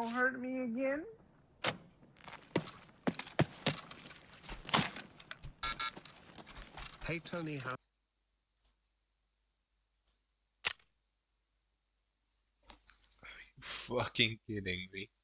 don't hurt me again. Hey Tony, how? Fucking kidding me.